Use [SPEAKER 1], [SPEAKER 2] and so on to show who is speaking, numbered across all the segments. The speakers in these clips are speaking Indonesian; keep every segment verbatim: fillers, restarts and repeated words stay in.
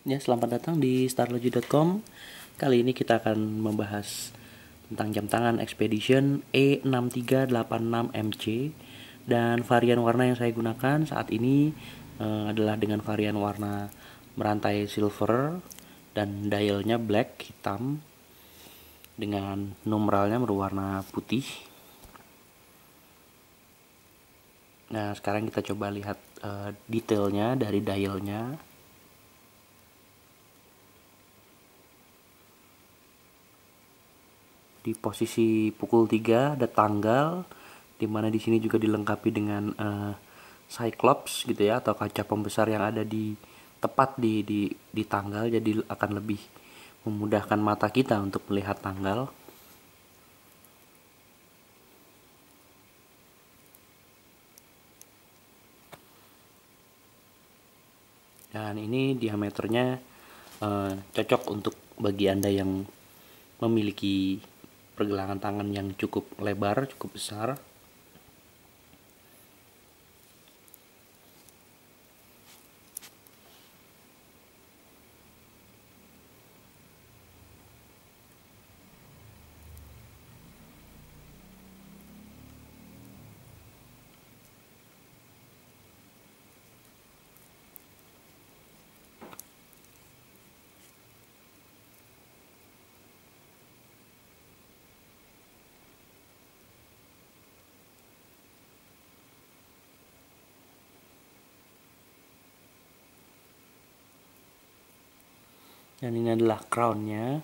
[SPEAKER 1] Ya, selamat datang di starlogy dot com. Kali ini kita akan membahas tentang jam tangan Expedition E enam tiga delapan enam M C, dan varian warna yang saya gunakan saat ini uh, adalah dengan varian warna merantai silver dan dialnya black hitam dengan numeralnya berwarna putih. Nah, sekarang kita coba lihat uh, detailnya dari dialnya. Di posisi pukul tiga ada tanggal, dimana di sini juga dilengkapi dengan uh, cyclops gitu ya, atau kaca pembesar yang ada di tepat di di di tanggal, jadi akan lebih memudahkan mata kita untuk melihat tanggal. Dan ini diameternya uh, cocok untuk bagi Anda yang memiliki pergelangan tangan yang cukup lebar, cukup besar. Dan ini adalah crownnya.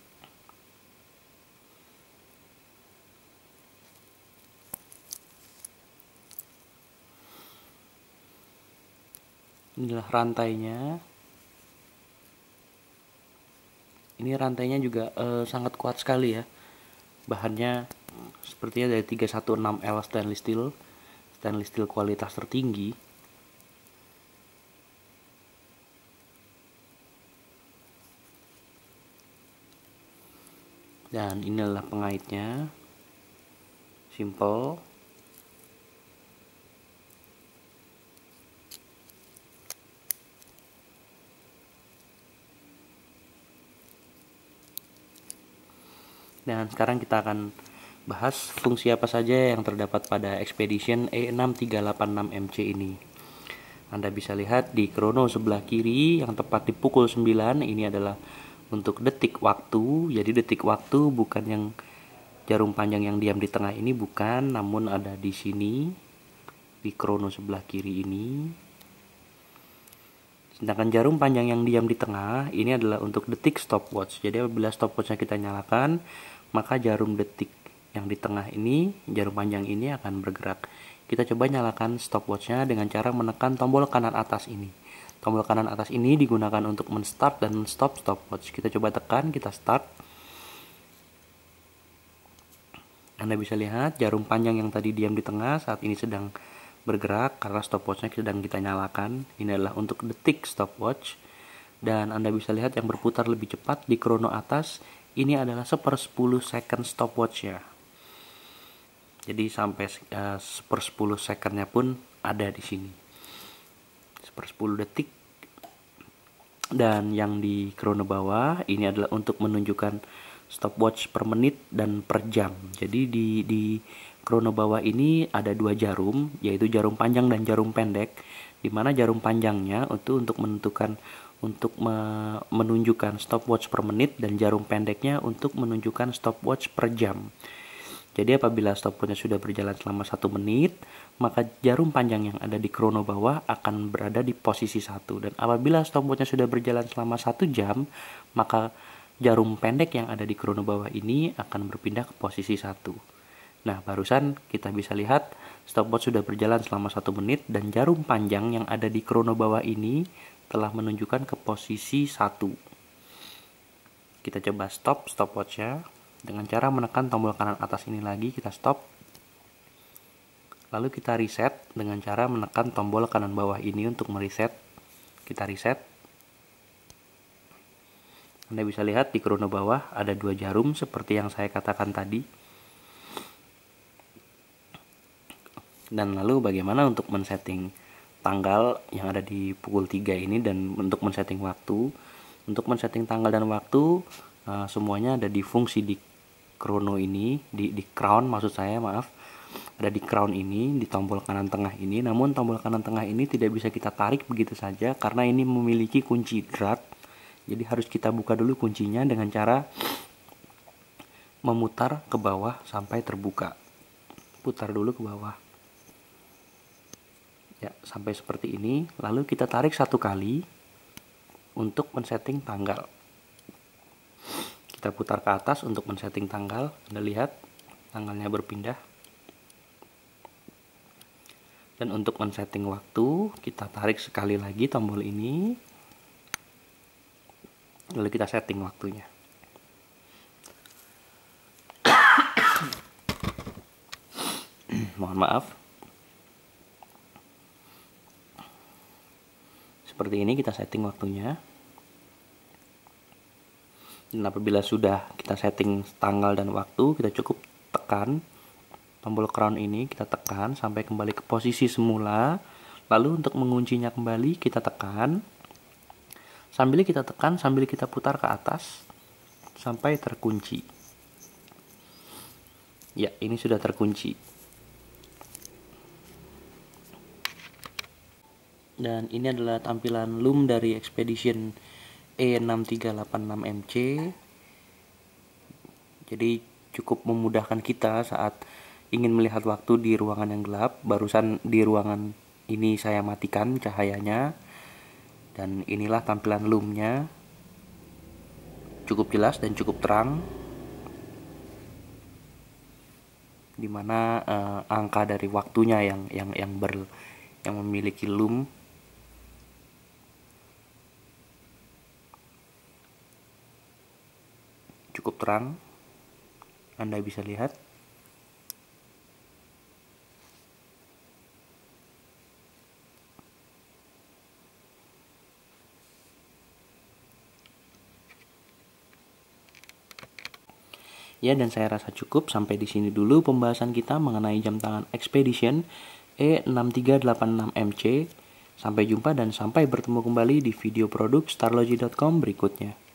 [SPEAKER 1] Inilah rantainya. Ini rantainya juga eh, sangat kuat sekali ya. Bahannya sepertinya dari tiga satu enam L stainless steel, stainless steel kualitas tertinggi. Dan inilah pengaitnya, simple. Dan sekarang kita akan bahas fungsi apa saja yang terdapat pada Expedition E enam tiga delapan enam M C ini. Anda bisa lihat di krono sebelah kiri yang tepat di pukul sembilan, ini adalah untuk detik waktu. Jadi detik waktu bukan yang jarum panjang yang diam di tengah ini, bukan, namun ada di sini di krono sebelah kiri ini. Sedangkan jarum panjang yang diam di tengah ini adalah untuk detik stopwatch. Jadi apabila stopwatchnya kita nyalakan, maka jarum detik yang di tengah ini, jarum panjang ini akan bergerak. Kita coba nyalakan stopwatchnya dengan cara menekan tombol kanan atas ini. Tombol kanan atas ini digunakan untuk men-start dan men-stop stopwatch. Kita coba tekan, kita start. Anda bisa lihat jarum panjang yang tadi diam di tengah saat ini sedang bergerak karena stopwatchnya sedang kita nyalakan. Ini adalah untuk detik stopwatch. Dan Anda bisa lihat yang berputar lebih cepat di krono atas, ini adalah sepersepuluh second stopwatchnya. Jadi sampai uh, sepersepuluh secondnya pun ada di sini. Sepersepuluh detik. Dan yang di krono bawah ini adalah untuk menunjukkan stopwatch per menit dan per jam. Jadi di di krono bawah ini ada dua jarum, yaitu jarum panjang dan jarum pendek. Di mana jarum panjangnya itu untuk menentukan untuk me, menunjukkan stopwatch per menit, dan jarum pendeknya untuk menunjukkan stopwatch per jam. Jadi apabila stopwatchnya sudah berjalan selama satu menit, maka jarum panjang yang ada di krono bawah akan berada di posisi satu. Dan apabila stopwatchnya sudah berjalan selama satu jam, maka jarum pendek yang ada di krono bawah ini akan berpindah ke posisi satu. Nah, barusan kita bisa lihat stopwatch sudah berjalan selama satu menit, dan jarum panjang yang ada di krono bawah ini telah menunjukkan ke posisi satu. Kita coba stop stopwatchnya dengan cara menekan tombol kanan atas ini lagi, kita stop. Lalu kita reset dengan cara menekan tombol kanan bawah ini untuk mereset. Kita reset. Anda bisa lihat di krono bawah ada dua jarum seperti yang saya katakan tadi. Dan lalu bagaimana untuk men-setting tanggal yang ada di pukul tiga ini, dan untuk men-setting waktu. Untuk men-setting tanggal dan waktu uh, semuanya ada di fungsi di chrono ini, di, di crown maksud saya, maaf. Ada di crown ini, di tombol kanan tengah ini. Namun tombol kanan tengah ini tidak bisa kita tarik begitu saja karena ini memiliki kunci drat. Jadi harus kita buka dulu kuncinya dengan cara memutar ke bawah sampai terbuka. Putar dulu ke bawah. Ya, sampai seperti ini. Lalu kita tarik satu kali untuk men-setting tanggal. Kita putar ke atas untuk men-setting tanggal. Anda lihat tanggalnya berpindah. Dan untuk men-setting waktu, kita tarik sekali lagi tombol ini. Lalu kita setting waktunya. Mohon maaf. Seperti ini kita setting waktunya. Dan apabila sudah kita setting tanggal dan waktu, kita cukup tekan tombol crown ini, kita tekan sampai kembali ke posisi semula. Lalu untuk menguncinya kembali kita tekan. Sambil kita tekan, sambil kita putar ke atas sampai terkunci. Ya, ini sudah terkunci. Dan ini adalah tampilan loom dari Expedition E enam tiga delapan enam M C. Jadi cukup memudahkan kita saat ingin melihat waktu di ruangan yang gelap. Barusan di ruangan ini saya matikan cahayanya. Dan inilah tampilan loomnya. Cukup jelas dan cukup terang. Dimana uh, angka dari waktunya yang yang yang ber yang memiliki loom. Cukup terang, Anda bisa lihat. Ya, dan saya rasa cukup sampai di sini dulu pembahasan kita mengenai jam tangan Expedition E enam tiga delapan enam M C. Sampai jumpa dan sampai bertemu kembali di video produk starlogy dot com berikutnya.